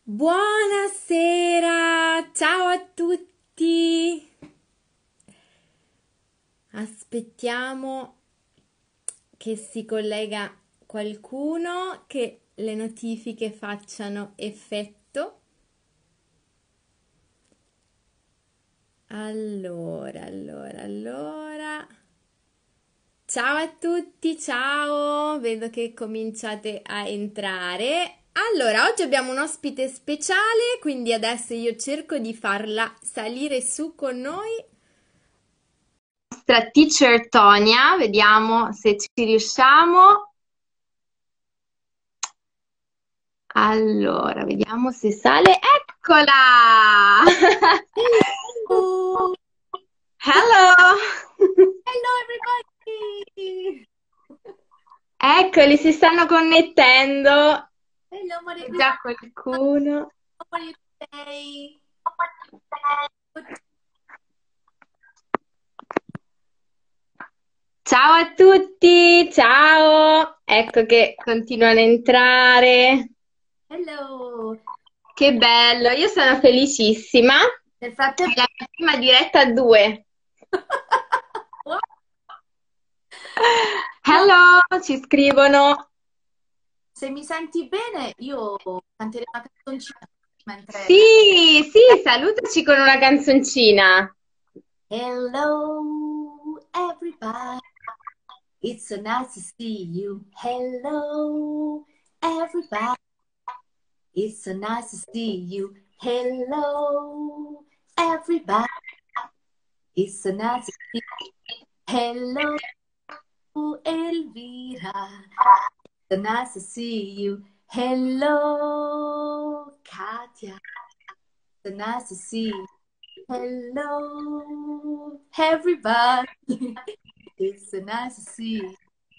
Buonasera, ciao a tutti. Aspettiamo che si collega qualcuno, che le notifiche facciano effetto. Allora. Ciao a tutti, ciao! Vedo che cominciate a entrare. Allora, oggi abbiamo un ospite speciale, quindi adesso io cerco di farla salire su con noi. Nostra teacher Tonia, vediamo se ci riusciamo. Allora, vediamo se sale. Eccola! Hello, Hello! hello everybody. Eccoli, si stanno connettendo. Hello Maria C'è Cristina, già qualcuno. how are you today? Ciao a tutti, ciao! Ecco che continuano a entrare. Hello. Che bello, io sono felicissima. Nel È frattempo, la mia prima diretta a due. io, Hello, ci scrivono. se mi senti bene, io canterei una canzoncina mentre... Sì, sì, salutaci con una canzoncina. Hello everybody, it's so nice to see you. Hello everybody, it's so nice to see you. Hello everybody, it's so nice to see you. Hello Elvira, so nice to see you. Hello, Katya. So nice to see you. Hello, everybody. It's so nice to see you.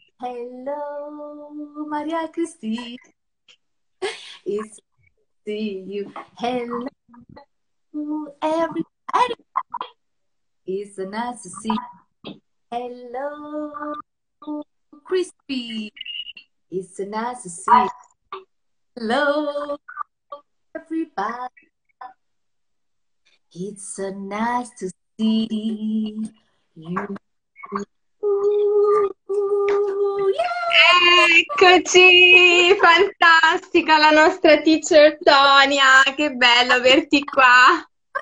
Hello, Maria Cristina. It's so nice to see you. Hello, everybody. It's so nice to see you. Hello, Crispy. It's so nice to see you. Hello, everybody. It's so nice to see you. Yeah! Eccoci, fantastica la nostra teacher Tonia, che bello averti qua.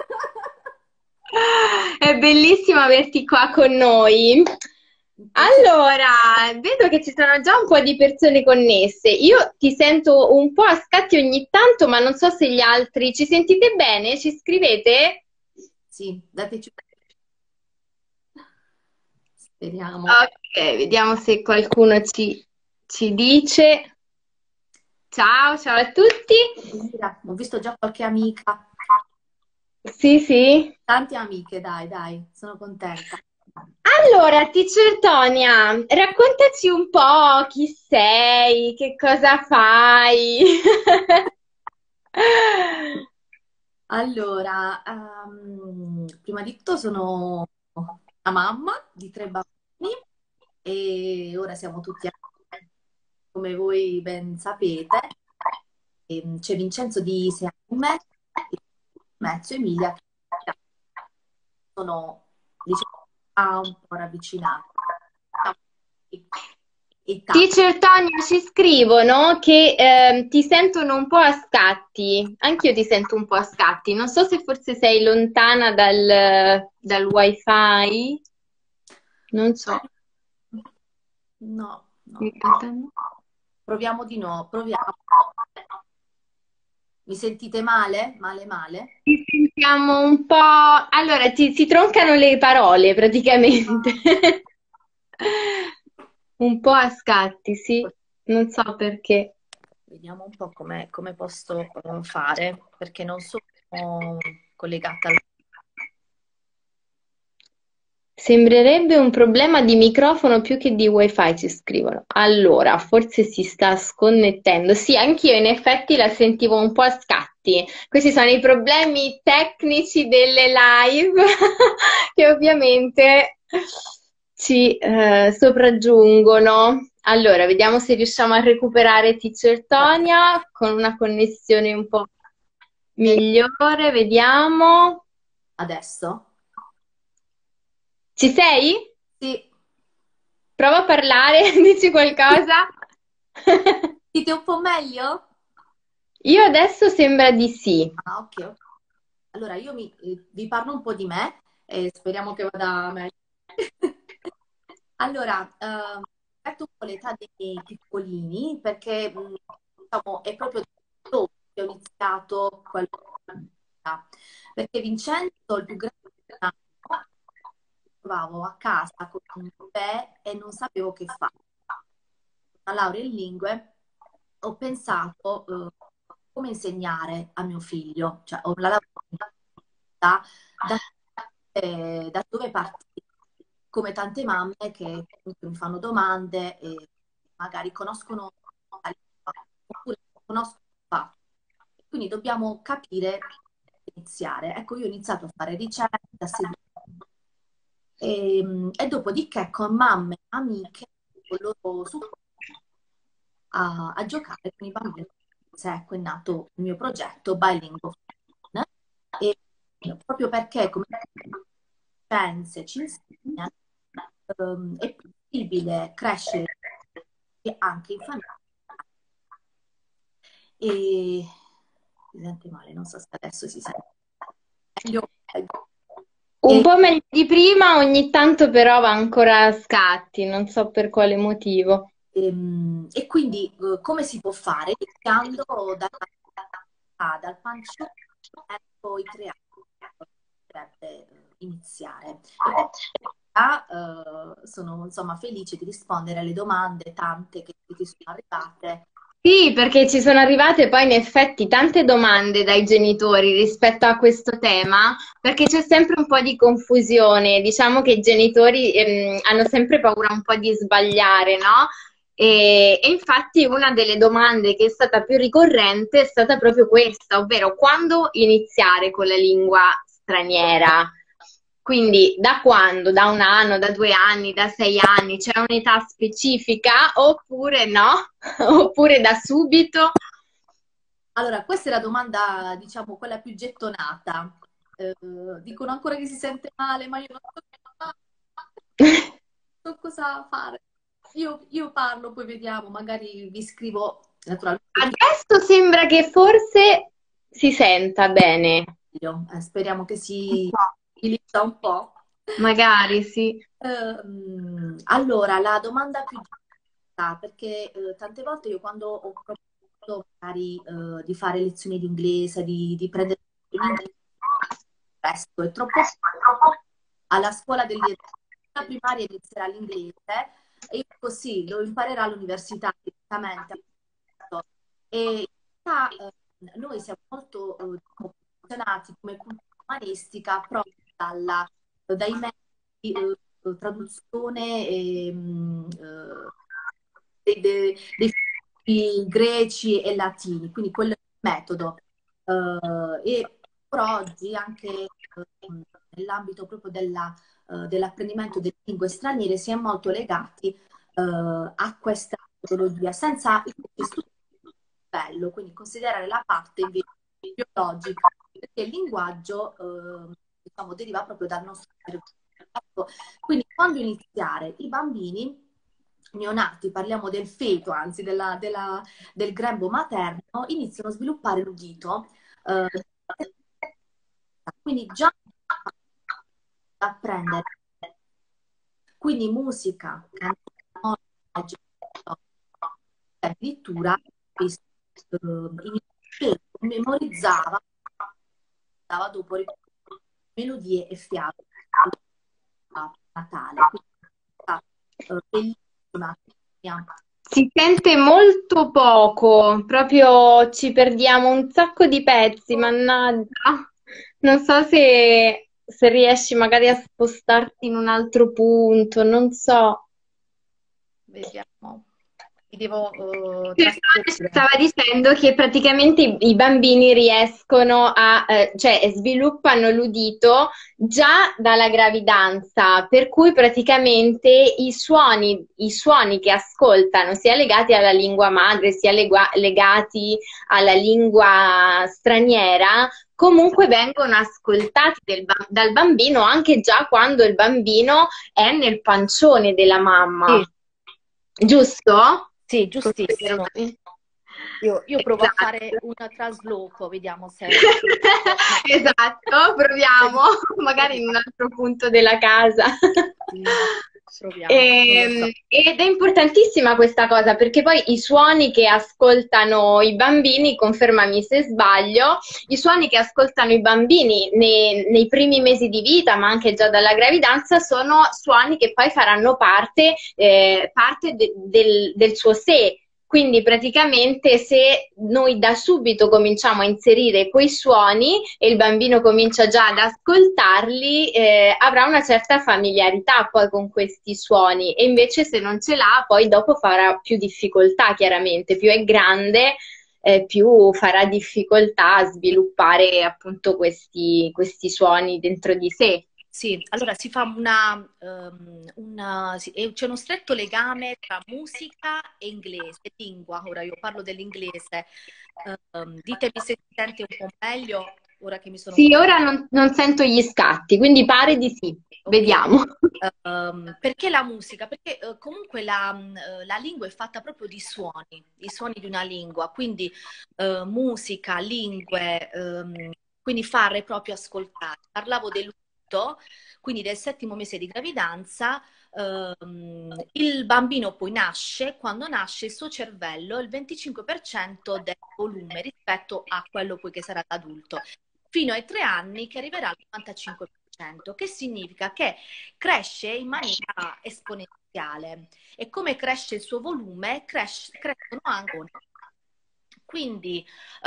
È bellissimo averti qua con noi. Un piacere. Allora, vedo che ci sono già un po' di persone connesse. Io ti sento un po' a scatti ogni tanto, ma non so se gli altri ci sentite bene? Ci scrivete? Sì, dateci. Speriamo. Ok, vediamo se qualcuno ci dice. Ciao, ciao a tutti. Mira, ho visto già qualche amica. Sì, sì. Tante amiche, dai, dai, sono contenta. Allora, teacher Tonia, raccontaci un po' chi sei, che cosa fai. Allora, prima di tutto sono una mamma di tre bambini e ora siamo tutti, come voi ben sapete. C'è Vincenzo di 6 anni e mezzo, Emilia, che sono, diciamo, un po' ravvicinate. E Teacher Tonia, ci scrivono che ti sentono un po' a scatti. Anch'io ti sento un po' a scatti. Non so se forse sei lontana dal wifi. Non so. no, In no. realtà no. Proviamo di nuovo, proviamo. Mi sentite male? Male, male? Ci sentiamo un po'. Allora, si troncano le parole praticamente. Ah, Un po' a scatti, sì. Non so perché. vediamo un po' come posso fare, perché non sono collegata al... Sembrerebbe un problema di microfono più che di wifi, ci scrivono. Allora, forse si sta sconnettendo. Sì, anch'io in effetti la sentivo un po' a scatti. Questi sono i problemi tecnici delle live che ovviamente ci sopraggiungono. Allora, vediamo se riusciamo a recuperare Teacher Tonia con una connessione un po'. Migliore, vediamo. Adesso? Ci sei? Sì. Prova a parlare, dici qualcosa. Dite un po' meglio? Io adesso sembra di sì. Ah, ok, ok. Allora, vi parlo un po' di me e speriamo che vada meglio. Allora, aspetto un po' l'età dei miei piccolini perché diciamo, è proprio dopo che ho iniziato quella. Perché Vincenzo, il più grande, mi trovavo a casa con un bebè e non sapevo che fare. Una laurea in lingue, ho pensato come insegnare a mio figlio, cioè ho la laurea in da, da, da dove partire, come tante mamme che comunque mi fanno domande e magari conoscono la lingua, oppure conoscono il fatto. Quindi dobbiamo capire e iniziare. Ecco, io ho iniziato a fare ricerche, a seguire e dopodiché con mamme, amiche, con loro su a giocare con i bambini. Ecco, è nato il mio progetto Bilingual Fun. E proprio perché, come scienze ci insegna, è possibile crescere anche in famiglia. E si sente male, non so se adesso si sente meglio. Un E, po' meglio di prima, ogni tanto però va ancora a scatti, non so per quale motivo. e quindi come si può fare? Iniziando dal pancione verso i 3 anni potrebbe iniziare. E per sono insomma felice di rispondere alle domande tante che ti sono arrivate. Sì, perché ci sono arrivate poi in effetti tante domande dai genitori rispetto a questo tema, perché c'è sempre un po' di confusione. Diciamo che i genitori hanno sempre paura un po' di sbagliare, no? E infatti una delle domande che è stata più ricorrente è stata proprio questa, ovvero quando iniziare con la lingua straniera? Quindi da quando? Da 1 anno, da 2 anni, da 6 anni? C'è un'età specifica oppure no? Oppure da subito? Allora, questa è la domanda, diciamo, quella più gettonata. Dicono ancora che si sente male, ma io non so so cosa fare. Io parlo, poi vediamo, magari vi scrivo naturalmente Adesso sembra che forse si senta bene. figlio. Speriamo che si stabilizza un po'. Magari sì. Allora, la domanda più giusta, perché tante volte io quando ho proposto magari di fare lezioni di inglese, di prendere in inglese, presto, è troppo alla scuola della primaria inizierà l'inglese e io dico sì, lo imparerà all'università direttamente. E in realtà noi siamo molto diciamo, posizionati come cultura umanistica proprio dai mezzi traduzione dei filmi greci e latini, quindi quello è il metodo. E per oggi anche nell'ambito proprio dell'apprendimento delle lingue straniere si è molto legati a questa metodologia, senza il bello, quindi considerare la parte invece biologica, perché il linguaggio diciamo, deriva proprio dal nostro cervello. Ecco, quindi quando iniziare i bambini neonati, parliamo del feto, anzi del grembo materno, iniziano a sviluppare l'udito. eh, quindi già da apprendere, quindi musica, canzoni, addirittura memorizzava dopo melodie e fiabe a Natale. Quindi, bellissima. Si sente molto poco, proprio ci perdiamo un sacco di pezzi, mannaggia. Non so se riesci magari a spostarti in un altro punto, non so. Vediamo. devo trasferire. Stava dicendo che praticamente i bambini riescono cioè sviluppano l'udito già dalla gravidanza, per cui praticamente i suoni che ascoltano, sia legati alla lingua madre, sia legati alla lingua straniera, comunque vengono ascoltati dal bambino anche già quando il bambino è nel pancione della mamma. Sì, Giusto? sì, giustissimo. Io provo a Esatto. fare un trasloco, vediamo se... Esatto, proviamo, magari in un altro punto della casa. Sì, proviamo, non lo so. Ed è importantissima questa cosa perché poi i suoni che ascoltano i bambini, confermami se sbaglio, i suoni che ascoltano i bambini nei primi mesi di vita, ma anche già dalla gravidanza, sono suoni che poi faranno parte del suo sé. Quindi praticamente se noi da subito cominciamo a inserire quei suoni e il bambino comincia già ad ascoltarli, avrà una certa familiarità poi con questi suoni e invece se non ce l'ha poi dopo farà più difficoltà chiaramente, più è grande, più farà difficoltà a sviluppare appunto questi suoni dentro di sé. Sì, allora si fa c'è uno stretto legame tra musica e inglese, lingua. Ora io parlo dell'inglese. Ditemi se si sente un po' meglio ora che mi sono... Sì, ora non sento gli scatti, quindi pare di sì. Ok. Vediamo. Perché la musica? Perché comunque la lingua è fatta proprio di suoni, i suoni di una lingua, quindi musica, lingue, quindi fare proprio ascoltare. Parlavo dell'udito, quindi del 7° mese di gravidanza, il bambino poi nasce, quando nasce il suo cervello, il 25% del volume rispetto a quello poi che sarà l'adulto, fino ai 3 anni che arriverà al 95%, che significa che cresce in maniera esponenziale e come cresce il suo volume, crescono anche. Quindi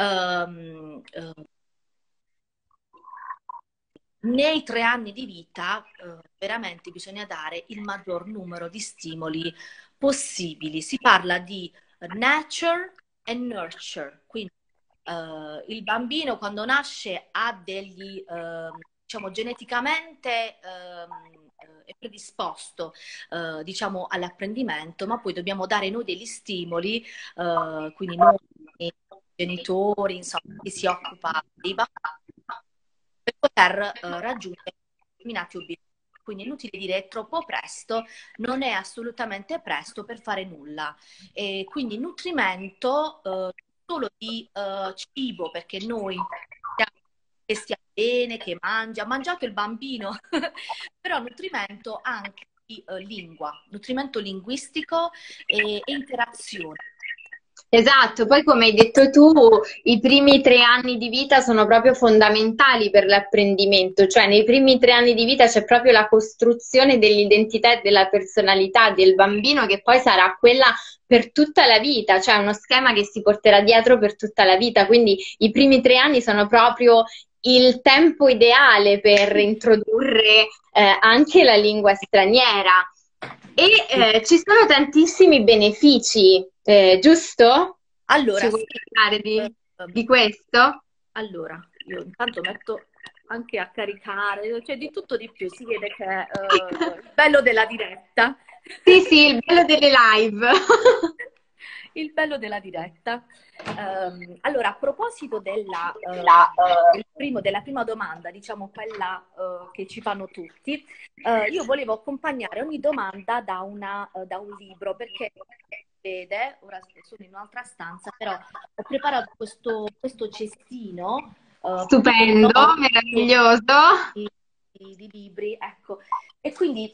nei 3 anni di vita veramente bisogna dare il maggior numero di stimoli possibili. Si parla di nature e nurture, quindi il bambino quando nasce ha degli, diciamo, geneticamente è predisposto, diciamo, all'apprendimento, ma poi dobbiamo dare noi degli stimoli, quindi noi, genitori, insomma, chi si occupa dei bambini, per poter raggiungere determinati obiettivi. Quindi è inutile dire è troppo presto, non è assolutamente presto per fare nulla. E quindi nutrimento solo di cibo, perché noi che stia bene, che mangia, ha mangiato il bambino, però nutrimento anche di lingua, nutrimento linguistico e interazione. Esatto, poi come hai detto tu, i primi 3 anni di vita sono proprio fondamentali per l'apprendimento, cioè nei primi 3 anni di vita c'è proprio la costruzione dell'identità e della personalità del bambino che poi sarà quella per tutta la vita, cioè uno schema che si porterà dietro per tutta la vita, quindi i primi 3 anni sono proprio il tempo ideale per introdurre anche la lingua straniera. E ci sono tantissimi benefici, giusto? Ci Allora, vuoi sì, parlare eh, di questo? allora, io intanto metto anche a caricare, cioè di tutto di più, si vede che è il bello della diretta. Sì, sì, il bello delle live. Il bello della diretta. Allora, a proposito della prima domanda, diciamo quella che ci fanno tutti, io volevo accompagnare ogni domanda da un libro, perché vede, ora sono in un'altra stanza, però ho preparato questo cestino Stupendo, pieno meraviglioso. di libri, ecco. E quindi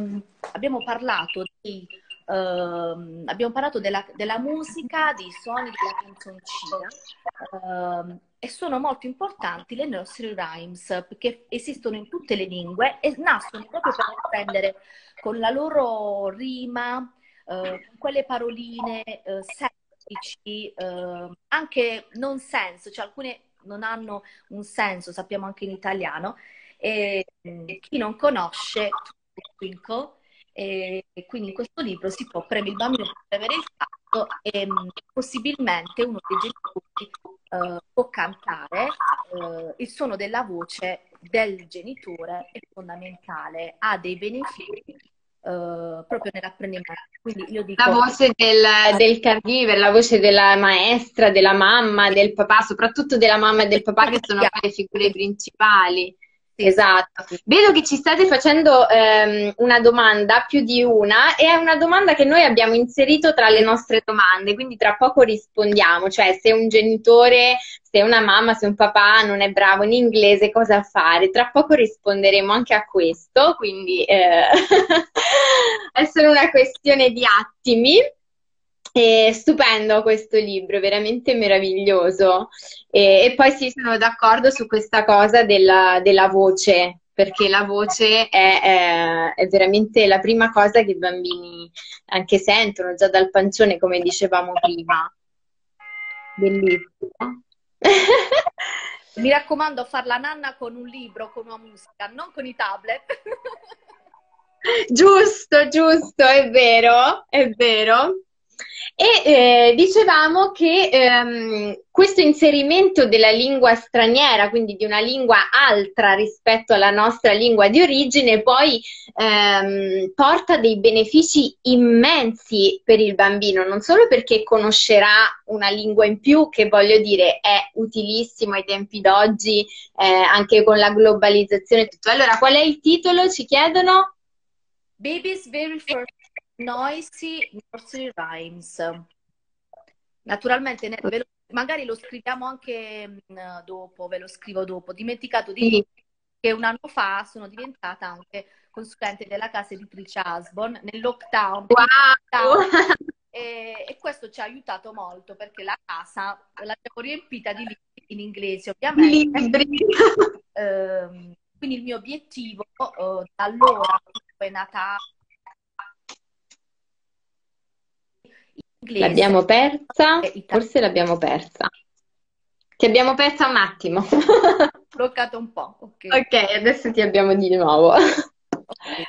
abbiamo parlato della musica, dei suoni della canzoncina, e sono molto importanti le nursery rhymes, perché esistono in tutte le lingue e nascono proprio per apprendere con la loro rima, quelle paroline semplici, anche non senso, cioè alcune non hanno un senso, sappiamo anche in italiano, e chi non conosce Twinkle, e quindi in questo libro si può premere il bambino, può premere il tasto e possibilmente uno dei genitori può cantare, il suono della voce del genitore è fondamentale, ha dei benefici proprio nell'apprendimento. Quindi io La dico, voce del caregiver, la voce della maestra, della mamma, del papà, soprattutto della mamma e del papà che sono poi le figure principali. sì, sì, Esatto. sì. Vedo che ci state facendo una domanda, più di una, e è una domanda che noi abbiamo inserito tra le nostre domande, quindi tra poco rispondiamo, cioè se un genitore, se una mamma, se un papà non è bravo in inglese, cosa fare? Tra poco risponderemo anche a questo, quindi è solo una questione di attimi. È stupendo questo libro, veramente meraviglioso. E poi sì, sono d'accordo su questa cosa della voce, perché la voce è veramente la prima cosa che i bambini anche sentono già dal pancione, come dicevamo prima. Bellissimo. Mi raccomando, far la nanna con un libro, con una musica, non con i tablet. Giusto, giusto, è vero, è vero. E dicevamo che questo inserimento della lingua straniera, quindi di una lingua altra rispetto alla nostra lingua di origine, poi porta dei benefici immensi per il bambino, non solo perché conoscerà una lingua in più, che voglio dire è utilissimo ai tempi d'oggi, anche con la globalizzazione e tutto. Allora, qual è il titolo? Ci chiedono? Baby's very first noisy nursery rhymes. Naturalmente, magari lo scriviamo anche dopo, ve lo scrivo dopo. Dimenticato di Sì. dire che un anno fa sono diventata anche consulente della casa editrice Asbon nel lockdown. Wow! E questo ci ha aiutato molto perché la casa l'abbiamo riempita di libri in inglese, ovviamente. Libri. Quindi il mio obiettivo da allora è nata in inglese L'abbiamo persa? e italiano. Forse l'abbiamo persa. Ti abbiamo persa un attimo. Bloccato un po', ok. Ok, adesso ti abbiamo di nuovo. Ok.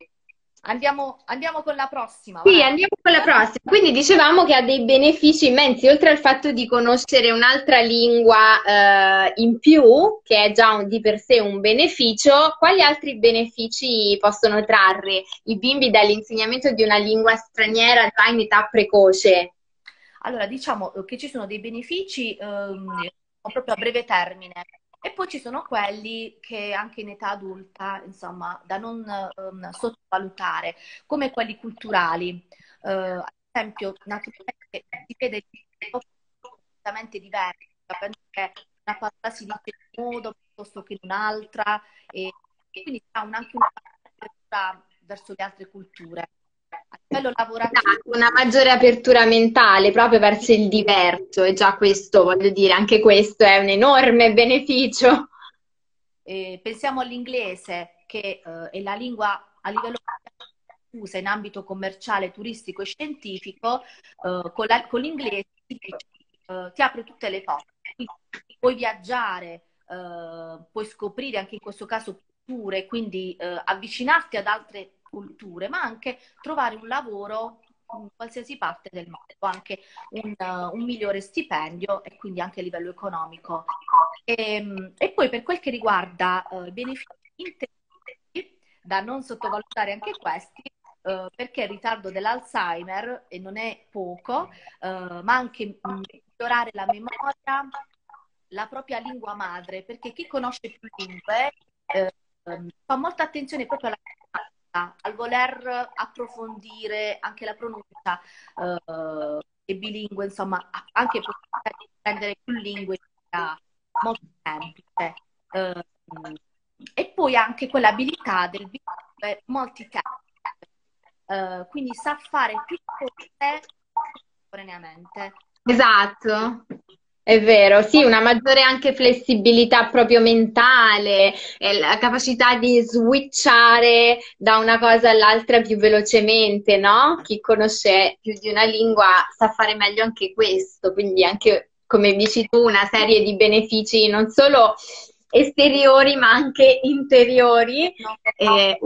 Andiamo con la prossima, Sì, vai. andiamo con la prossima. Quindi dicevamo che ha dei benefici immensi, oltre al fatto di conoscere un'altra lingua in più, che è già di per sé un beneficio, quali altri benefici possono trarre i bimbi dall'insegnamento di una lingua straniera già in età precoce? Allora, diciamo che ci sono dei benefici proprio a breve termine e poi ci sono quelli che anche in età adulta, insomma, da non sottovalutare, come quelli culturali. Ad esempio, naturalmente si vede completamente diversi, penso che una parola si dice in un modo piuttosto che in un'altra e quindi c'è anche un'apertura verso le altre culture. A livello lavorativo, Esatto, una maggiore apertura mentale proprio verso il diverso, e già questo, voglio dire, anche questo è un enorme beneficio. pensiamo all'inglese, che è la lingua a livello usa in ambito commerciale, turistico e scientifico, con l'inglese ti apre tutte le porte. Quindi puoi viaggiare, puoi scoprire anche in questo caso culture, quindi avvicinarti ad altre culture, ma anche trovare un lavoro in qualsiasi parte del mondo, anche un migliore stipendio e quindi anche a livello economico. E poi per quel che riguarda i benefici intellettivi, da non sottovalutare anche questi, perché il ritardo dell'Alzheimer, e non è poco, ma anche migliorare la memoria, la propria lingua madre, perché chi conosce più lingue fa molta attenzione proprio alla grammatica, al voler approfondire anche la pronuncia, è bilingue, insomma, anche per prendere più lingue sia molto semplice. E poi anche quell'abilità del bilingue multitasking, quindi sa fare più cose contemporaneamente. Esatto, è vero, sì, una maggiore anche flessibilità proprio mentale, e la capacità di switchare da una cosa all'altra più velocemente, no? Chi conosce più di una lingua sa fare meglio anche questo, quindi anche, come dici tu, una serie di benefici non solo esteriori ma anche interiori, No?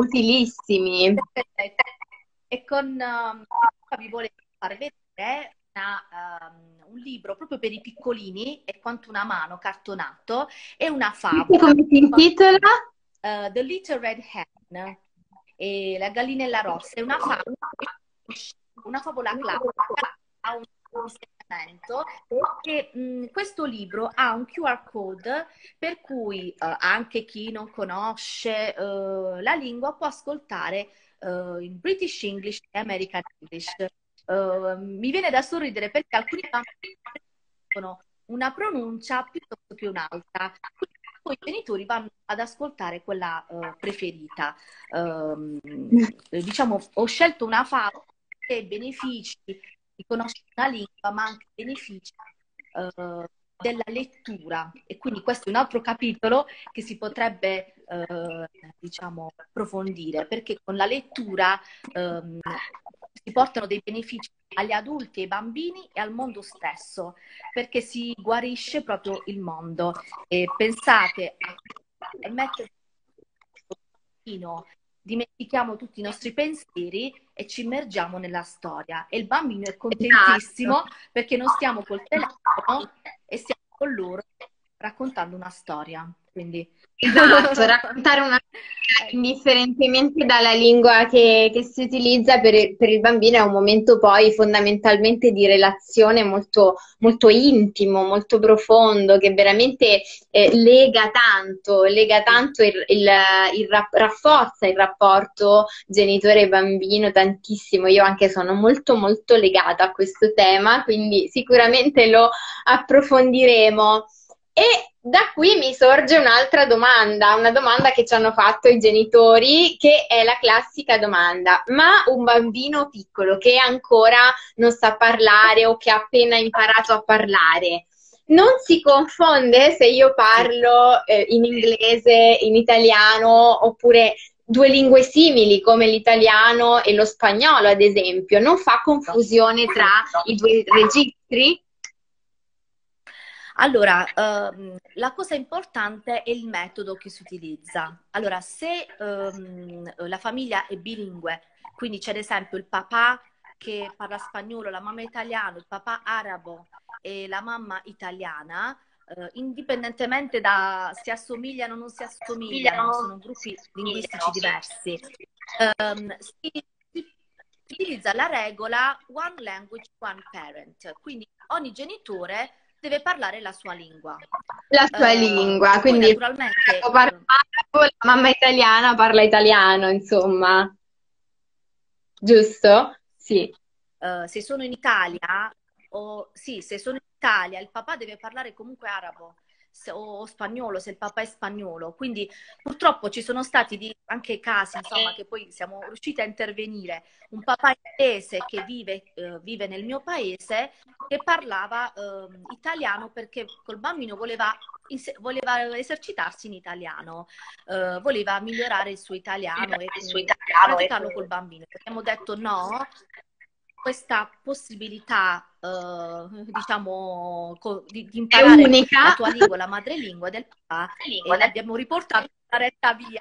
utilissimi. E con vi volevo far vedere un libro proprio per i piccolini, è quanto una mano, cartonato, e una Come favola. si intitola? The Little Red Hen, e la gallinella rossa, è una favola classica, ha un insegnamento, e questo libro ha un QR code per cui anche chi non conosce la lingua può ascoltare in British English e American English. Mi viene da sorridere perché alcuni bambini hanno una pronuncia piuttosto che un'altra. Poi i genitori vanno ad ascoltare quella preferita. Diciamo, ho scelto una fase che benefici di conoscere una lingua, ma anche benefici della lettura. E quindi questo è un altro capitolo che si potrebbe, diciamo, approfondire, perché con la lettura si portano dei benefici agli adulti, ai bambini e al mondo stesso, perché si guarisce proprio il mondo. E pensate a mettere dimentichiamo tutti i nostri pensieri e ci immergiamo nella storia. E il bambino è contentissimo Esatto. perché non stiamo col telefono e stiamo con loro raccontando una storia. Quindi Esatto, raccontare una storia indifferentemente dalla lingua che si utilizza per il bambino è un momento poi fondamentalmente di relazione molto, molto intimo, molto profondo, che veramente lega tanto rafforza il rapporto genitore-bambino tantissimo. Io anche sono molto, molto legata a questo tema, quindi sicuramente lo approfondiremo. E da qui mi sorge un'altra domanda, una domanda che ci hanno fatto i genitori, che è la classica domanda: ma un bambino piccolo che ancora non sa parlare o che ha appena imparato a parlare, non si confonde se io parlo in inglese, in italiano, oppure due lingue simili come l'italiano e lo spagnolo, ad esempio? Non fa confusione tra i due registri? allora, la cosa importante è il metodo che si utilizza. Allora, se la famiglia è bilingue, quindi c'è ad esempio il papà che parla spagnolo, la mamma italiano, il papà arabo e la mamma italiana, indipendentemente da se assomigliano o non si assomigliano, sono gruppi linguistici diversi, si utilizza la regola One Language, One Parent, quindi ogni genitore deve parlare la sua lingua. La sua lingua, E poi quindi il naturalmente, papà parla arabo, la mamma italiana parla italiano, insomma, giusto? Sì. se sono in Italia, o sì, se sono in Italia, il papà deve parlare comunque arabo o spagnolo se il papà è spagnolo. Quindi purtroppo ci sono stati anche casi, insomma, che poi siamo riusciti a intervenire. Un papà inglese che vive nel mio paese che parlava italiano perché col bambino voleva esercitarsi in italiano, voleva migliorare il suo italiano e praticarlo col bambino. Abbiamo detto no, questa possibilità, diciamo, di È imparare unica. la tua lingua, la madrelingua del papà, e l'abbiamo riportata la retta via.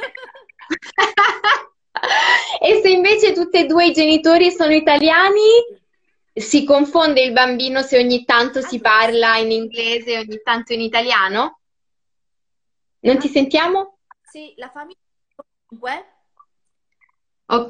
E se invece tutti e due i genitori sono italiani, si confonde il bambino se ogni tanto si Allora, parla in inglese e ogni tanto in italiano? Non ti sentiamo? se la famiglia comunque, Ok.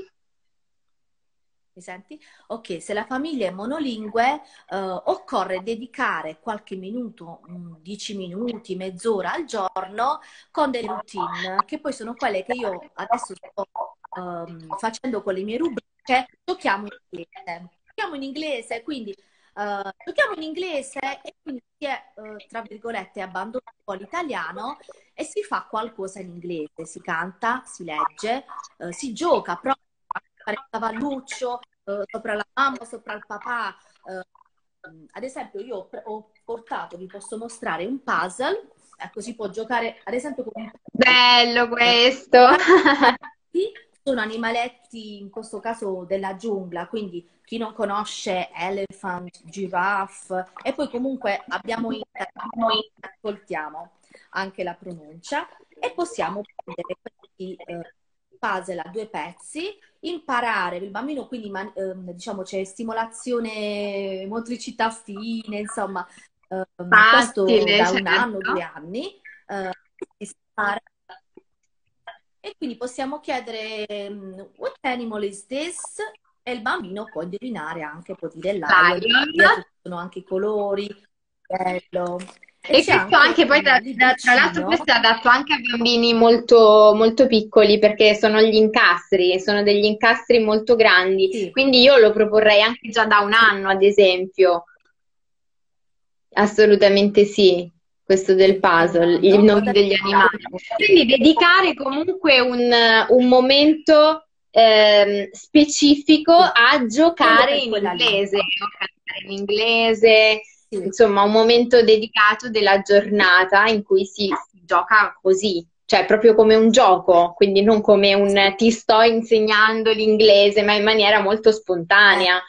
mi senti? Ok, se la famiglia è monolingue, occorre dedicare qualche minuto, 10 minuti, mezz'ora al giorno, con delle routine, che poi sono quelle che io adesso sto facendo con le mie rubriche. Giochiamo in inglese. Giochiamo in inglese, quindi giochiamo in inglese e quindi si è, tra virgolette, abbandonato un po' l'italiano e si fa qualcosa in inglese, si canta, si legge, si gioca, prova a fare il cavalluccio sopra la mamma, sopra il papà. Ad esempio, io ho portato, vi posso mostrare un puzzle, ecco, si può giocare, ad esempio, con un puzzle. Bello questo. Sono animaletti, in questo caso della giungla, quindi chi non conosce elephant, giraffe, e poi comunque abbiamo noi ascoltiamo anche la pronuncia e possiamo prendere questi puzzle a due pezzi, imparare, il bambino quindi diciamo c'è stimolazione motricità fine, insomma, questo Facile, da 1 anno, certo. 2 anni, si impara. E quindi possiamo chiedere what animal is this? E il bambino può indovinare anche, può dire lion, Lion. dietro ci sono anche i colori, bello. E E c'è questo anche anche poi, un tra l'altro, libricino. questo è adatto anche a bambini molto, molto piccoli perché sono gli incastri, sono degli incastri molto grandi. Sì, Quindi io lo proporrei anche già da un sì, anno, ad esempio. Assolutamente sì, questo del sì, da un puzzle, i anno. nomi degli animali. Quindi dedicare comunque un momento specifico Sì, a solo giocare per in quella inglese, lingua. o cantare in inglese, Sì, insomma, un momento dedicato della giornata in cui si gioca così, cioè proprio come un gioco, quindi non come sì. un ti sto insegnando l'inglese, ma in maniera molto Eh, spontanea.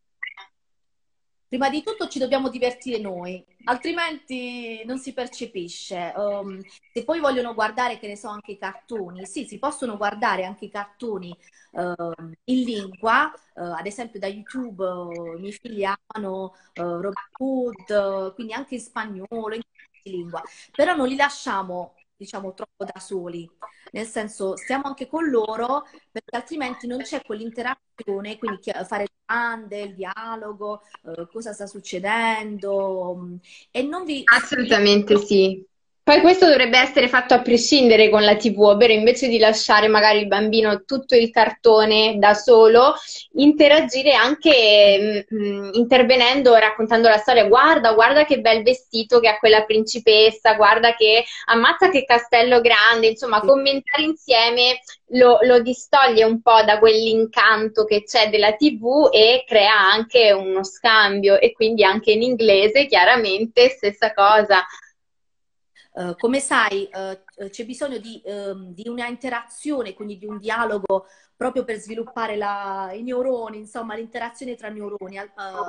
Prima di tutto ci dobbiamo divertire noi, altrimenti non si percepisce. Se poi vogliono guardare, che ne so, anche i cartoni, sì, si possono guardare anche i cartoni in lingua, ad esempio da YouTube, i miei figli amano Robin Hood, quindi anche in spagnolo, in qualsiasi lingua, però non li lasciamo, diciamo, troppo da soli, nel senso stiamo anche con loro perché altrimenti non c'è quell'interazione, quindi fare domande, il dialogo, cosa sta succedendo, e non vi... Assolutamente sì. Poi questo dovrebbe essere fatto a prescindere con la TV, ovvero invece di lasciare magari il bambino tutto il cartone da solo, interagire anche intervenendo, raccontando la storia. Guarda, guarda che bel vestito che ha quella principessa, guarda che ammazza che castello grande, insomma, Sì. commentare insieme lo distoglie un po' da quell'incanto che c'è della TV e crea anche uno scambio e quindi anche in inglese, chiaramente, stessa cosa. Come sai, c'è bisogno di una interazione, quindi di un dialogo proprio per sviluppare i neuroni, insomma, l'interazione tra neuroni,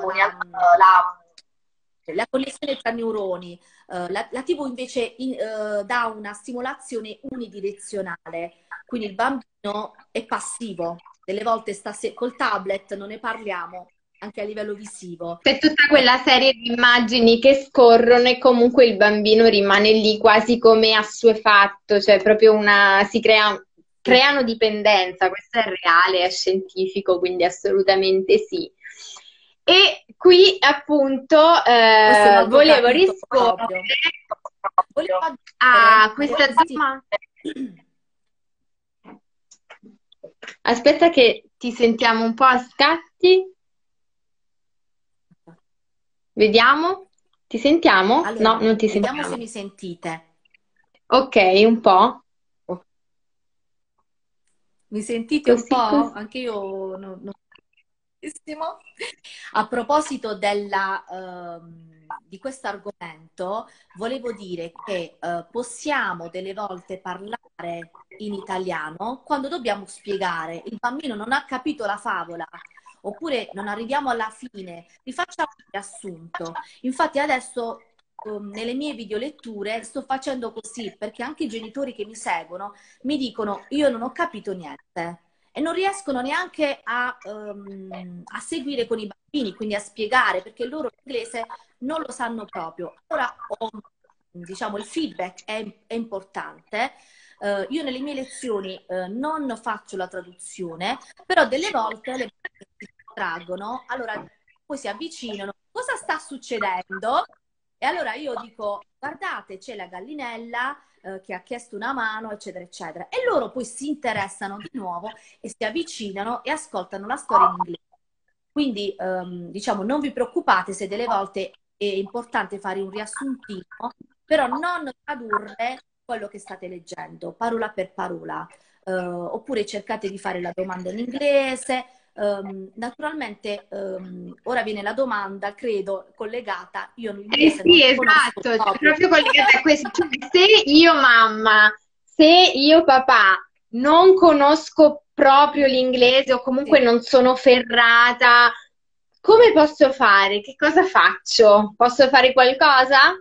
la connessione tra neuroni. La TV invece dà una stimolazione unidirezionale, quindi il bambino è passivo, delle volte col tablet, non ne parliamo, anche a livello visivo. C'è tutta quella serie di immagini che scorrono e comunque il bambino rimane lì quasi come assuefatto, cioè proprio Sì, creano dipendenza, questo è reale, è scientifico, quindi assolutamente sì. E qui appunto questo è un altro volevo capitolo rispondere proprio. Volevo a aggiungere, questa sì, domanda. Aspetta che ti sentiamo un po' a scatti. Vediamo? Ti sentiamo? No, allora, non ti vediamo se sentiamo. mi sentite. Ok, un po'. Oh, mi sentite un po'? Così, così. Anche io benissimo. A proposito di questo argomento, volevo dire che possiamo delle volte parlare in italiano quando dobbiamo spiegare. Il bambino non ha capito la favola, oppure non arriviamo alla fine, rifacciamo il riassunto. Infatti adesso nelle mie videoletture sto facendo così perché anche i genitori che mi seguono mi dicono io non ho capito niente e non riescono neanche a seguire con i bambini, quindi a spiegare, perché loro l'inglese non lo sanno proprio. Allora, diciamo, il feedback è importante. Io nelle mie lezioni non faccio la traduzione, però delle volte le bambine si distraggono, allora poi si avvicinano. Cosa sta succedendo? E allora io dico, guardate, c'è la gallinella che ha chiesto una mano, eccetera, eccetera. E loro poi si interessano di nuovo e si avvicinano e ascoltano la storia in inglese. Quindi, diciamo, non vi preoccupate se delle volte è importante fare un riassuntino, però non tradurre quello che state leggendo, parola per parola. Oppure cercate di fare la domanda in inglese. Naturalmente, ora viene la domanda, credo, collegata. Io Eh l'inglese non sì, lo conosco esatto, cioè proprio. proprio collegata a questo. Cioè, se io mamma, se io papà non conosco proprio l'inglese o comunque Sì. non sono ferrata, come posso fare? Che cosa faccio? Posso fare qualcosa?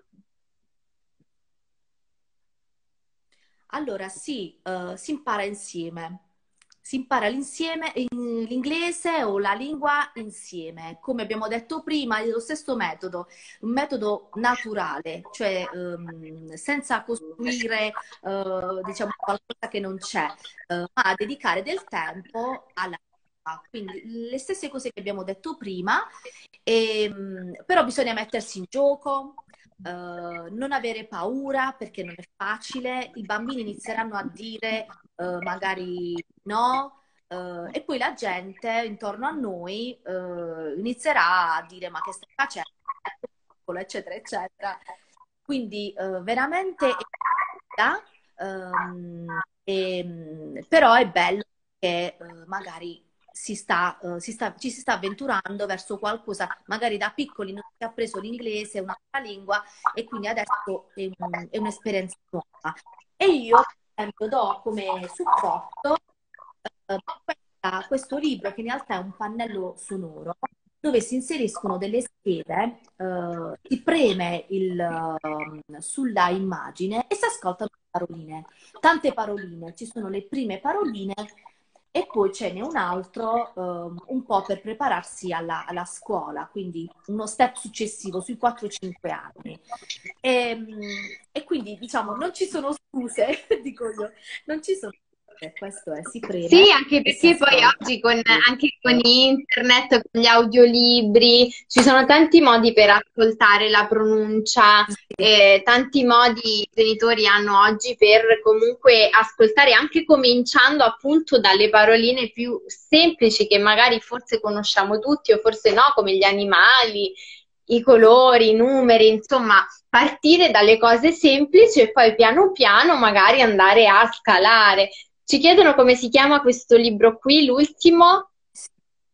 Allora, sì, si impara insieme. si impara l'inglese o la lingua insieme. Come abbiamo detto prima, è lo stesso metodo, un metodo naturale, cioè senza costruire diciamo qualcosa che non c'è, ma dedicare del tempo alla lingua. Quindi le stesse cose che abbiamo detto prima, però bisogna mettersi in gioco. Non avere paura perché non è facile, i bambini inizieranno a dire magari no, e poi la gente intorno a noi inizierà a dire ma che stai facendo, eccetera, eccetera. Quindi veramente però è bello che magari ci si sta avventurando verso qualcosa, magari da piccoli non si è appreso l'inglese, un'altra lingua, e quindi adesso è un'esperienza nuova. E io, per esempio, do come supporto questo libro, che in realtà è un pannello sonoro, dove si inseriscono delle schede, si preme sulla immagine e si ascoltano paroline, tante paroline, ci sono le prime paroline e poi ce n'è un altro un po' per prepararsi alla scuola, quindi uno step successivo sui 4-5 anni. E quindi diciamo non ci sono scuse, dico io, non ci sono scuse, questo è, si preme Sì, anche e si perché poi ascolta. oggi anche con internet, con gli audiolibri, ci sono tanti modi per ascoltare la pronuncia, Sì, tanti modi i genitori hanno oggi per comunque ascoltare, anche cominciando appunto dalle paroline più semplici che magari forse conosciamo tutti o forse no, come gli animali, i colori, i numeri, insomma, partire dalle cose semplici e poi piano piano magari andare a scalare. Ci chiedono come si chiama questo libro qui, l'ultimo. sì.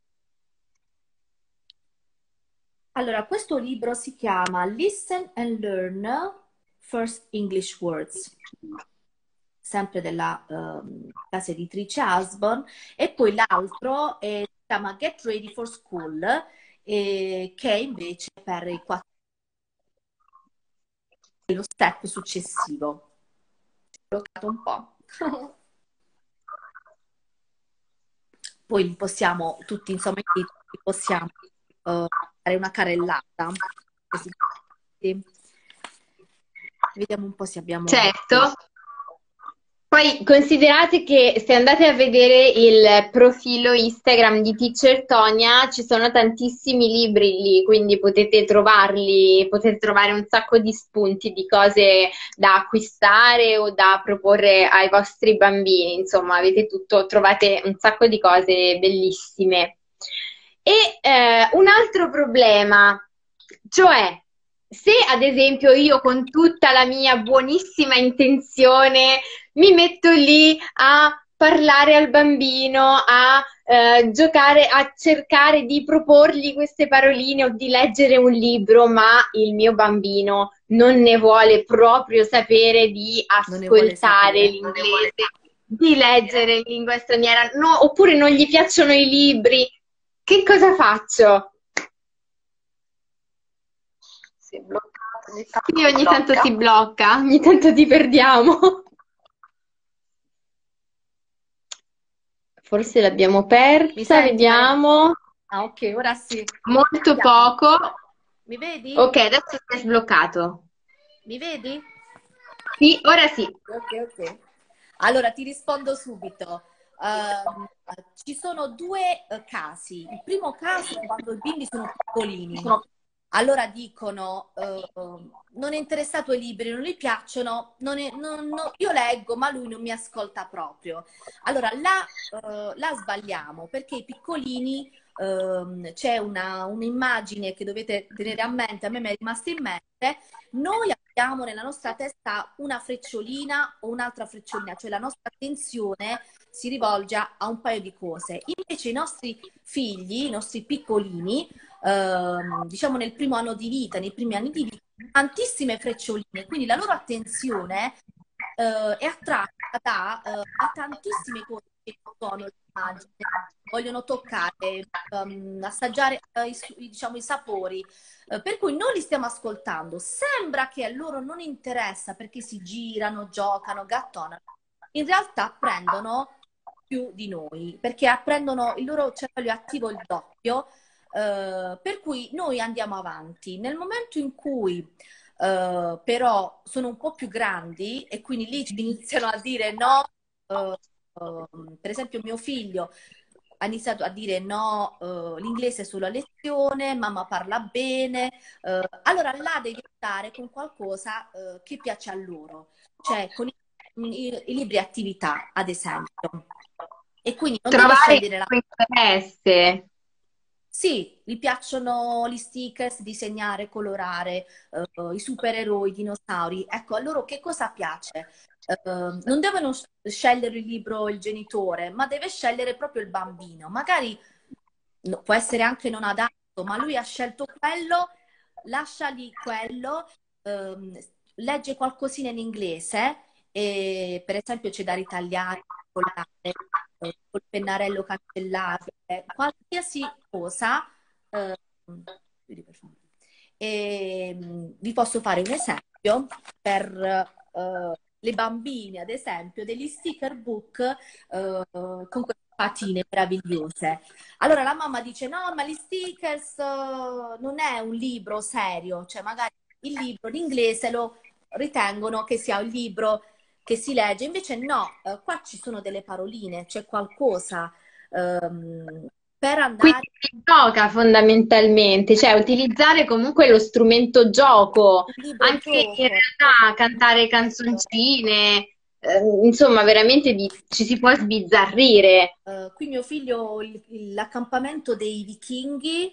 Allora, questo libro si chiama Listen and Learn First English Words, sempre della casa editrice Asborn, e poi l'altro si chiama Get Ready for School, che è invece per i 4, lo step successivo. Si è bloccato un po'. Poi possiamo tutti, insomma, possiamo fare una carrellata. Così. Vediamo un po' se abbiamo... Certo. Poi considerate che se andate a vedere il profilo Instagram di Teacher Tonia, ci sono tantissimi libri lì, quindi potete trovarli, potete trovare un sacco di spunti di cose da acquistare o da proporre ai vostri bambini. Insomma, avete tutto, trovate un sacco di cose bellissime. E un altro problema, cioè se ad esempio io con tutta la mia buonissima intenzione mi metto lì a parlare al bambino, a giocare, a cercare di proporgli queste paroline o di leggere un libro, ma il mio bambino non ne vuole proprio sapere di Non ne vuole ascoltare sapere. l'inglese, di leggere in lingua straniera, no, oppure non gli piacciono i libri. Che cosa faccio? Si è bloccato, ogni tanto Quindi si ogni tanto blocca. si blocca, ogni tanto ti perdiamo. Forse l'abbiamo Mi persa, senti, Maria? vediamo. Ah, ok, ora sì. Molto Sentiamo. poco. Mi vedi? Ok, adesso si è sbloccato. Mi vedi? Sì, ora sì. Ok, ok. Allora ti rispondo subito. Ci sono due casi. Il primo caso è quando i bimbi sono piccolini. Allora dicono, non è interessato ai libri, non gli piacciono, io leggo, ma lui non mi ascolta proprio. Allora, là sbagliamo, perché i piccolini, c'è un'immagine che dovete tenere a mente, a me mi è rimasta in mente, noi abbiamo nella nostra testa una frecciolina o un'altra frecciolina, cioè la nostra attenzione si rivolge a un paio di cose. Invece i nostri figli, i nostri piccolini, diciamo nel primo anno di vita, nei primi anni di vita, tantissime freccioline, quindi la loro attenzione è attratta a tantissime cose che sono l'immagine, vogliono toccare, assaggiare diciamo, i sapori, per cui noi li stiamo ascoltando. Sembra che a loro non interessa perché si girano, giocano, gattonano. In realtà prendono più di noi, perché apprendono, il loro cervello è attivo il doppio, per cui noi andiamo avanti. Nel momento in cui però sono un po' più grandi e quindi lì ci iniziano a dire no, per esempio mio figlio ha iniziato a dire no, l'inglese è solo a lezione, mamma parla bene, allora là devi andare con qualcosa che piace a loro, cioè con i libri attività, ad esempio. E quindi non deve Trovare il scegliere la... tuo interesse. Sì, gli piacciono gli stickers, disegnare, colorare, i supereroi, i dinosauri. Ecco, a loro che cosa piace? Non devono scegliere il libro il genitore, ma deve scegliere proprio il bambino. Magari può essere anche non adatto, ma lui ha scelto quello, lasciali quello, legge qualcosina in inglese, e per esempio c'è da ritagliare, colorare, col pennarello cancellabile, qualsiasi cosa. eh, vi posso fare un esempio per le bambine, ad esempio, degli sticker book con queste patine meravigliose. Allora la mamma dice: no, ma gli stickers non è un libro serio, cioè magari il libro in inglese lo ritengono che sia un libro che si legge, invece no, qua ci sono delle paroline, c'è qualcosa per andare... Quindi si gioca fondamentalmente, cioè utilizzare comunque lo strumento gioco, Un libro anche in gioco. realtà cantare canzoncine, insomma veramente ci si può sbizzarrire. Qui mio figlio, l'accampamento dei vichinghi,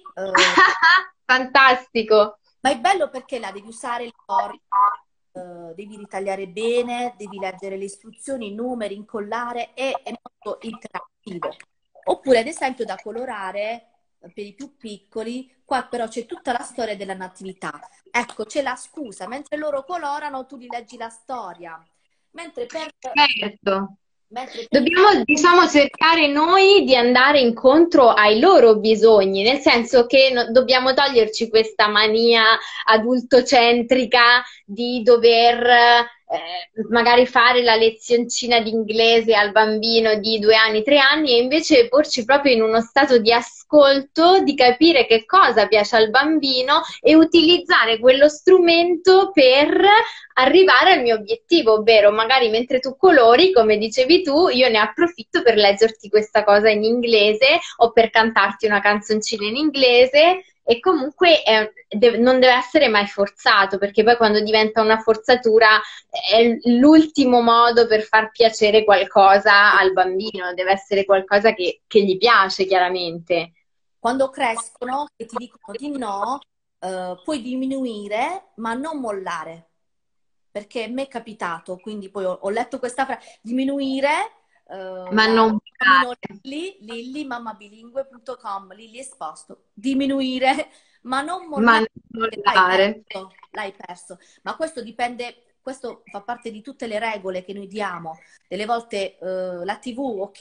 Fantastico. ma è bello perché la devi usare le corde, devi ritagliare bene, devi leggere le istruzioni, i numeri, incollare, e è molto interattivo. Oppure, ad esempio, da colorare per i più piccoli, qua però c'è tutta la storia della natività. Ecco, c'è la scusa, mentre loro colorano, tu li leggi la storia. Mentre Certo. per i Dobbiamo, diciamo, cercare noi di andare incontro ai loro bisogni, nel senso che dobbiamo toglierci questa mania adultocentrica di dover magari fare la lezioncina di inglese al bambino di 2 anni, 3 anni, e invece porci proprio in uno stato di ascolto, di capire che cosa piace al bambino e utilizzare quello strumento per arrivare al mio obiettivo, ovvero magari mentre tu colori, come dicevi tu, io ne approfitto per leggerti questa cosa in inglese o per cantarti una canzoncina in inglese. E comunque non deve essere mai forzato, perché poi quando diventa una forzatura è l'ultimo modo per far piacere qualcosa al bambino, deve essere qualcosa che gli piace, chiaramente. Quando crescono e ti dicono di no, puoi diminuire, ma non mollare. Perché mi è capitato, quindi poi ho letto questa frase, diminuire, Ma non chiamino Lilli, mammabilingue.com, Lilli Esposto, diminuire, ma non ma mollare, non perché mollare. l'hai perso. Ma questo dipende, questo fa parte di tutte le regole che noi diamo. Delle volte la TV, ok,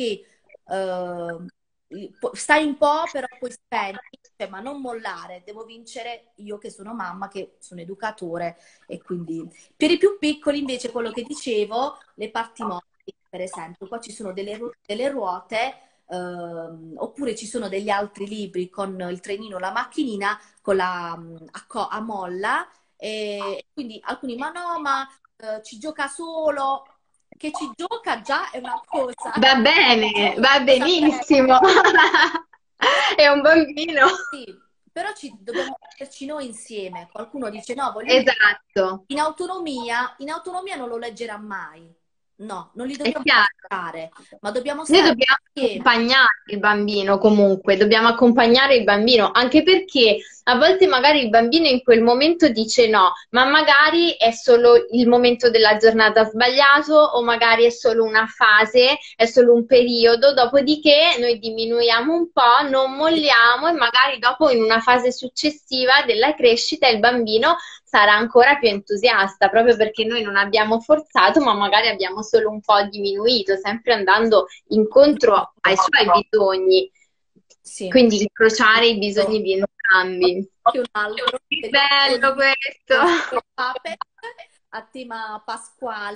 stai un po', però poi spegni, cioè, ma non mollare, devo vincere io che sono mamma, che sono educatore, e quindi... Per i più piccoli invece quello che dicevo, le parti mobili, per esempio, qua ci sono delle ruote, oppure ci sono degli altri libri con il trenino, la macchinina, con a molla, e quindi alcuni, ma no, ma ci gioca solo, che ci gioca già è una cosa. Va bene, va Cosa benissimo. È un bambino. sì, però dobbiamo metterci noi insieme. Qualcuno dice no, voglio Esatto, in autonomia non lo leggerà mai. No, non li è dobbiamo chiaro. lasciare, ma dobbiamo Noi stare dobbiamo insieme. accompagnare il bambino comunque, dobbiamo accompagnare il bambino, anche perché a volte magari il bambino in quel momento dice no, ma magari è solo il momento della giornata sbagliato o magari è solo una fase, è solo un periodo, dopodiché noi diminuiamo un po', non molliamo e magari dopo in una fase successiva della crescita il bambino sarà ancora più entusiasta, proprio perché noi non abbiamo forzato, ma magari abbiamo solo un po' diminuito, sempre andando incontro ai suoi bisogni, Sì. quindi incrociare i bisogni di entrambi. Anche un altro Che bello questo! Puppet a tema pasquale,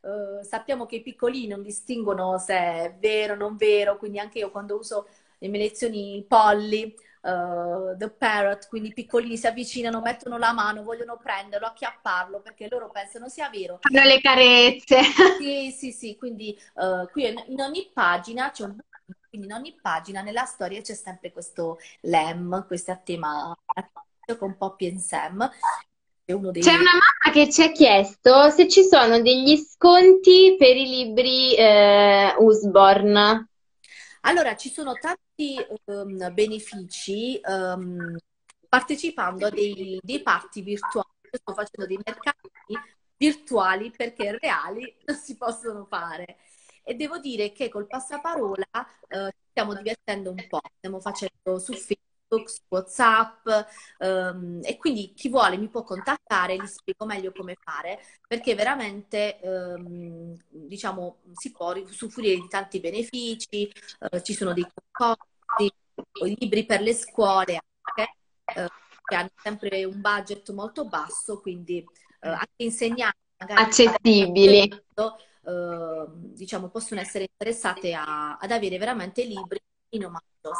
sappiamo che i piccolini non distinguono se è vero o non vero, quindi anche io quando uso le mie lezioni Polly, The Parrot, quindi i piccolini si avvicinano, mettono la mano, vogliono prenderlo, acchiapparlo, perché loro pensano sia vero. Fanno le carezze. Sì, sì, sì, quindi qui in ogni pagina c'è un quindi in ogni pagina nella storia c'è sempre questo Lem, questo a tema con Poppy e Sam. È uno C'è dei... una mamma che ci ha chiesto se ci sono degli sconti per i libri Usborne. Allora, ci sono tanti benefici partecipando a dei party virtuali. Io sto facendo dei mercati virtuali perché reali non si possono fare. E devo dire che col passaparola ci stiamo divertendo un po'. Stiamo facendo su Facebook, su WhatsApp, e quindi chi vuole mi può contattare, gli spiego meglio come fare, perché veramente diciamo si può usufruire di tanti benefici, ci sono dei concorsi, i libri per le scuole anche, che hanno sempre un budget molto basso, quindi anche insegnanti magari Accessibili. diciamo possono essere interessate ad avere veramente libri in omaggio.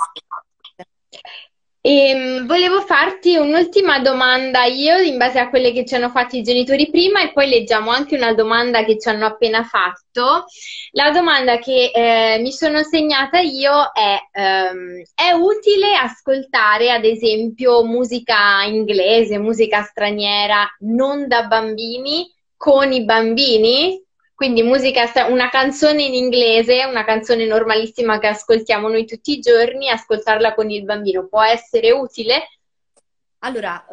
Volevo farti un'ultima domanda io, in base a quelle che ci hanno fatto i genitori prima, e poi leggiamo anche una domanda che ci hanno appena fatto. La domanda che mi sono segnata io è utile ascoltare, ad esempio, musica inglese, musica straniera, non da bambini, con i bambini? Quindi una canzone in inglese, una canzone normalissima che ascoltiamo noi tutti i giorni, ascoltarla con il bambino può essere utile? Allora,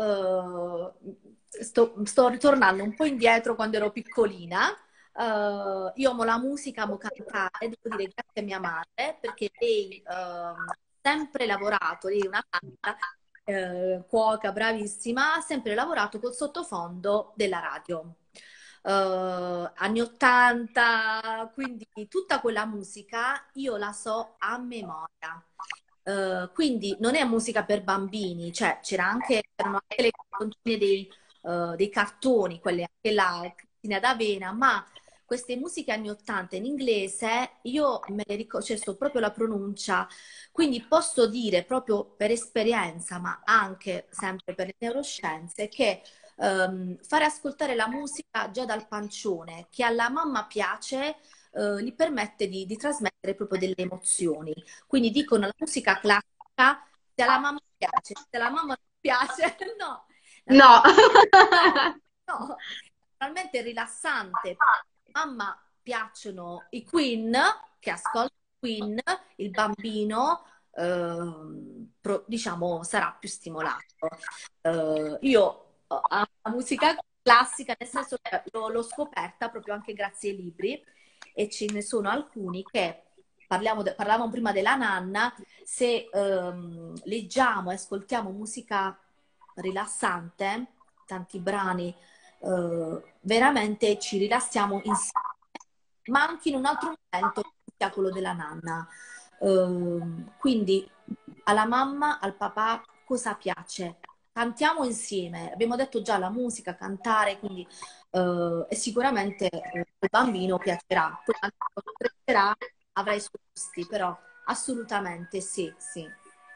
sto ritornando un po' indietro quando ero piccolina. Io amo la musica, amo cantare, devo dire grazie a mia madre, perché lei ha sempre lavorato, lei è una canta, cuoca, bravissima, ha sempre lavorato col sottofondo della radio. Anni 80, quindi tutta quella musica io la so a memoria. Quindi non è musica per bambini, cioè c'erano anche le canzoncine dei cartoni, quelle anche là, Cristina d'Avena, ma queste musiche anni 80 in inglese io me le ricordo, cioè so proprio la pronuncia, quindi posso dire proprio per esperienza, ma anche sempre per le neuroscienze, che fare ascoltare la musica già dal pancione, che alla mamma piace, gli permette di trasmettere proprio delle emozioni. Quindi dicono la musica classica, se alla mamma piace, se alla mamma non piace, no. No. No, no. Naturalmente è rilassante. A mamma piacciono i Queen, che ascolta Queen, il bambino, diciamo, sarà più stimolato. Io amo la musica classica, nel senso che l'ho scoperta proprio anche grazie ai libri, e ce ne sono alcuni che parlavamo prima della nanna, se leggiamo e ascoltiamo musica rilassante, tanti brani, veramente ci rilassiamo insieme, ma anche in un altro momento, che sia quello della nanna. Quindi alla mamma, al papà, cosa piace? Cantiamo insieme, abbiamo detto già la musica, cantare, quindi e sicuramente al bambino piacerà. Poi anche quando crescerà avrà i suoi gusti, però assolutamente sì, sì.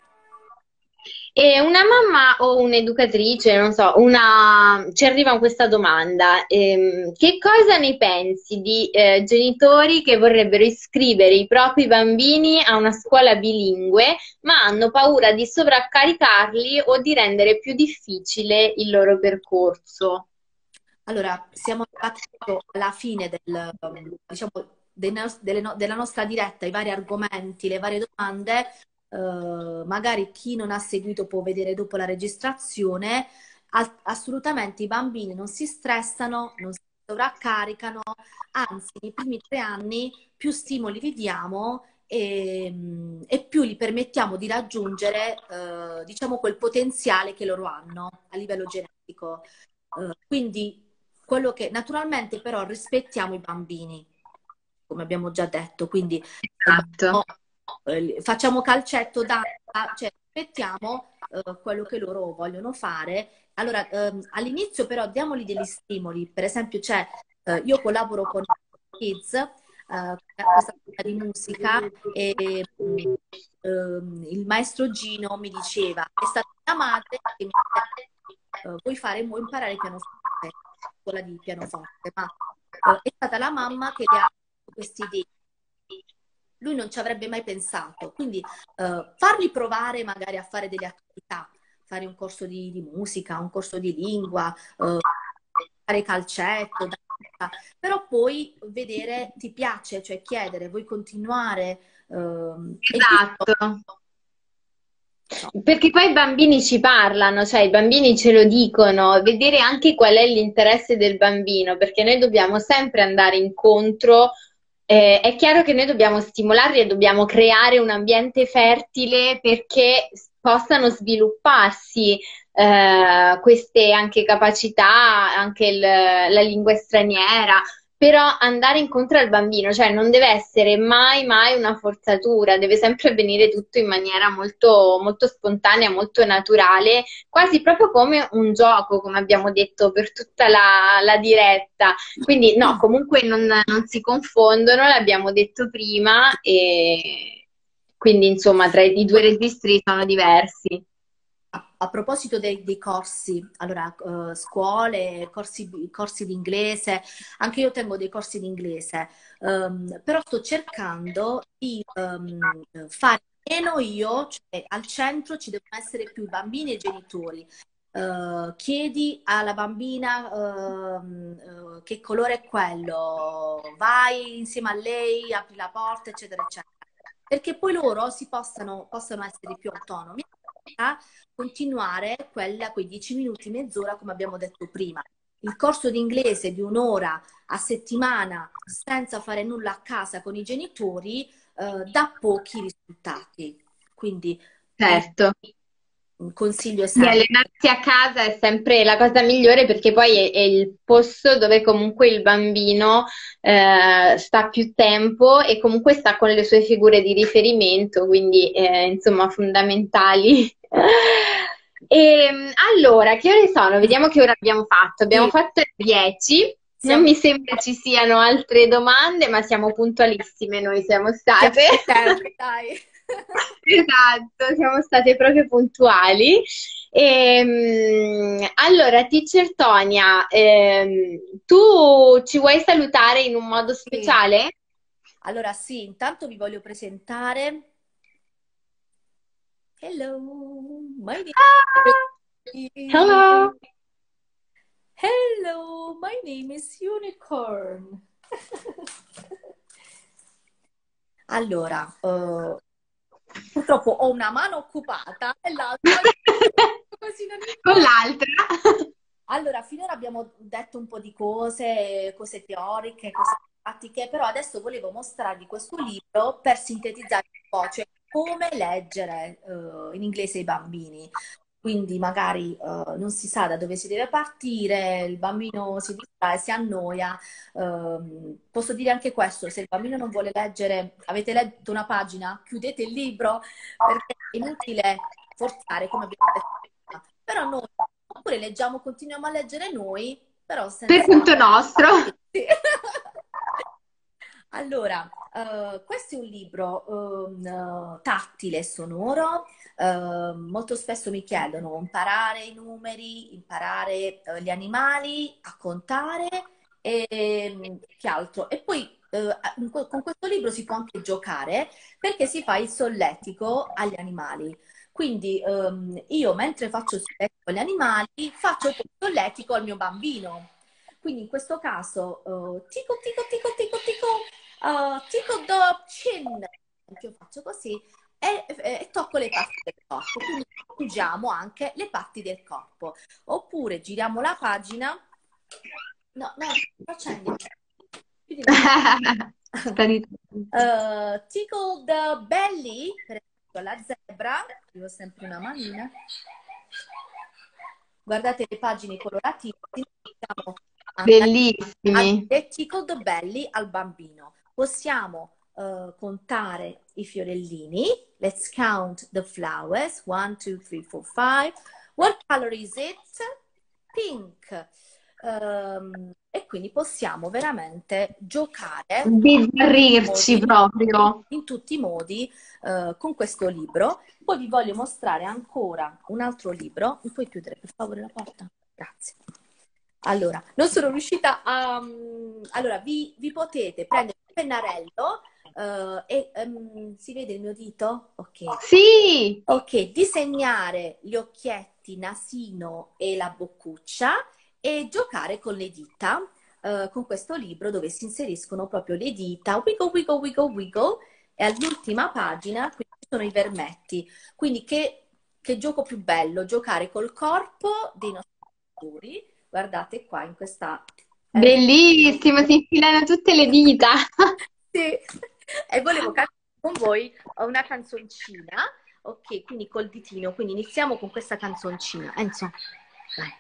E una mamma o un'educatrice, non so, ci arriva con questa domanda, che cosa ne pensi di genitori che vorrebbero iscrivere i propri bambini a una scuola bilingue, ma hanno paura di sovraccaricarli o di rendere più difficile il loro percorso? Allora, siamo arrivati proprio alla fine diciamo, della nostra diretta, i vari argomenti, le varie domande. Magari chi non ha seguito può vedere dopo la registrazione. Assolutamente i bambini non si stressano, non si sovraccaricano, anzi, nei primi 3 anni più stimoli gli diamo e più gli permettiamo di raggiungere, diciamo, quel potenziale che loro hanno a livello genetico. Quindi quello che naturalmente però rispettiamo i bambini, come abbiamo già detto, quindi Esatto. facciamo calcetto danza, cioè rispettiamo quello che loro vogliono fare. Allora, all'inizio però diamogli degli stimoli, per esempio, io collaboro con Kids, questa scuola di musica, e il maestro Gino mi diceva, è stata mia madre che mi ha detto, vuoi imparare pianoforte, scuola di pianoforte, ma è stata la mamma che le ha dato queste idee. Lui non ci avrebbe mai pensato, quindi farli provare magari a fare delle attività, fare un corso di musica, un corso di lingua, fare calcetto, danza, però poi vedere ti piace, cioè chiedere, vuoi continuare? E questo, Esatto. insomma, Perché poi i bambini ci parlano, cioè i bambini ce lo dicono, vedere anche qual è l'interesse del bambino, perché noi dobbiamo sempre andare incontro. È chiaro che noi dobbiamo stimolarli e dobbiamo creare un ambiente fertile perché possano svilupparsi queste anche capacità, anche la lingua straniera, però andare incontro al bambino, cioè non deve essere mai, mai una forzatura, deve sempre avvenire tutto in maniera molto, molto spontanea, molto naturale, quasi proprio come un gioco, come abbiamo detto per tutta la diretta. Quindi no, comunque non si confondono, l'abbiamo detto prima, e quindi insomma tra i due registri sono diversi. a proposito dei corsi, allora, scuole, corsi di inglese, anche io tengo dei corsi di inglese, però sto cercando di fare meno io, cioè al centro ci devono essere più i bambini e i genitori. Chiedi alla bambina che colore è quello, vai insieme a lei, apri la porta, eccetera, eccetera. Perché poi loro possono essere più autonomi a continuare quei 10 minuti, mezz'ora, come abbiamo detto prima. Il corso di inglese di un'ora a settimana senza fare nulla a casa con i genitori dà pochi risultati. Quindi io Certo. consiglio Quindi sempre. allenarsi a casa è sempre la cosa migliore perché poi è il posto dove comunque il bambino sta più tempo e comunque sta con le sue figure di riferimento, quindi insomma fondamentali. Allora, che ore sono? Vediamo che ora abbiamo fatto. Abbiamo Sì, fatto le 10. Non siamo, mi sembra ci siano altre domande, ma siamo puntualissime noi siamo siamo state. in tempo, dai. Esatto, siamo state proprio puntuali. Allora, teacher Tonia, tu ci vuoi salutare in un modo Sì. speciale? Allora, sì, intanto vi voglio presentare. Hello, my name Ah, is... hello. Hello, my name is Unicorn. Allora, purtroppo ho una mano occupata e l'altra così non Con imparo. l'altra. Allora, finora abbiamo detto un po' di cose teoriche, cose pratiche, però adesso volevo mostrarvi questo libro per sintetizzare un po', cioè come leggere in inglese ai bambini. Quindi magari non si sa da dove si deve partire, il bambino si distrae, si annoia. Posso dire anche questo, se il bambino non vuole leggere, avete letto una pagina, chiudete il libro perché è inutile forzare, come abbiamo detto prima. Però noi, oppure leggiamo, continuiamo a leggere noi, però Per senza... conto nostro. Sì. Allora, questo è un libro tattile e sonoro. Molto spesso mi chiedono imparare i numeri, imparare gli animali, a contare e che altro. E poi con questo libro si può anche giocare perché si fa il solletico agli animali. Quindi io mentre faccio il solletico agli animali faccio il solletico al mio bambino. Quindi in questo caso, tico tico tico tico tico, tickle the chin. Io faccio così e tocco le parti del corpo. Quindi mangiamo anche le parti del corpo. Oppure giriamo la pagina. No, no, accendi. Chiudi la Sta di- tickle the belly, per esempio la zebra. Io ho sempre una manina. Guardate le pagine coloratissime. Possiamo andare a Bellissimi. dire tickle the belly al bambino. Possiamo contare i fiorellini. Let's count the flowers. 1, 2, 3, 4, 5. What color is it? Pink. E quindi possiamo veramente giocare Bizzarrirci proprio. in tutti i modi con questo libro. Poi vi voglio mostrare ancora un altro libro. Mi puoi chiudere per favore la porta? Grazie. Allora, non sono riuscita a... Allora, vi potete prendere il pennarello si vede il mio dito? Ok. Sì! Ok, disegnare gli occhietti, nasino e la boccuccia e giocare con le dita, con questo libro dove si inseriscono proprio le dita, wiggle, wiggle, wiggle, wiggle, e all'ultima pagina qui ci sono i vermetti. Quindi che gioco più bello? Giocare col corpo dei nostri genitori. Guardate qua in questa... Bellissimo, si infilano tutte le dita. Sì. E volevo cantare con voi una canzoncina, ok, quindi col ditino, quindi iniziamo con questa canzoncina. Enzo, dai.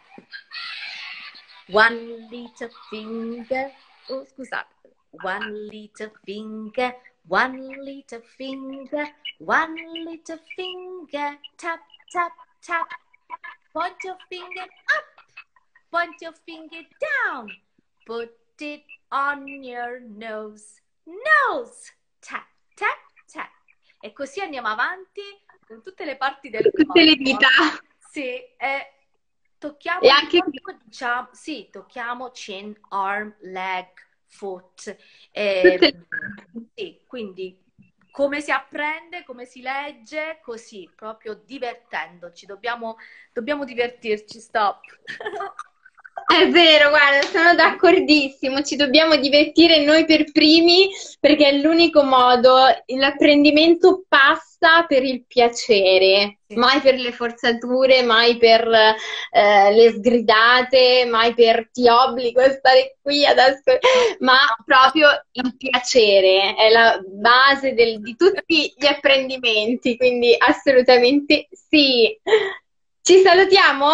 One little finger, oh scusate, one little finger, one little finger, one little finger, tap, tap, tap. Point your finger up, point your finger down, put it on your nose, nose, tap, tap, tap. E così andiamo avanti con tutte le parti del Tutte le corpo. dita. Sì, tocchiamo E il anche corpo, diciamo, sì, tocchiamo chin, arm, leg, foot. tutte le... Sì, quindi come si apprende, come si legge, così, proprio divertendoci. Dobbiamo divertirci, stop. È vero, guarda, sono d'accordissimo, ci dobbiamo divertire noi per primi perché è l'unico modo, l'apprendimento passa per il piacere, Sì. mai per le forzature, mai per le sgridate, mai per ti obbligo a stare qui adesso, ma proprio il piacere è la base di tutti gli apprendimenti, quindi assolutamente sì. Ci salutiamo?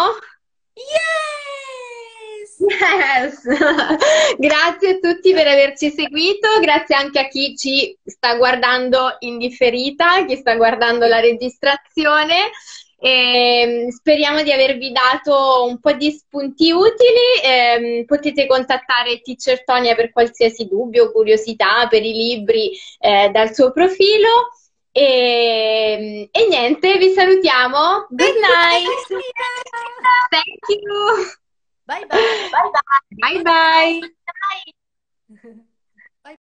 Yes! Yes! Grazie a tutti per averci seguito, grazie anche a chi ci sta guardando in differita, chi sta guardando la registrazione. E speriamo di avervi dato un po' di spunti utili. Potete contattare Teacher Tonia per qualsiasi dubbio o curiosità per i libri dal suo profilo. E niente, vi salutiamo. Good night. Thank you. Bye bye. Bye bye. Bye bye.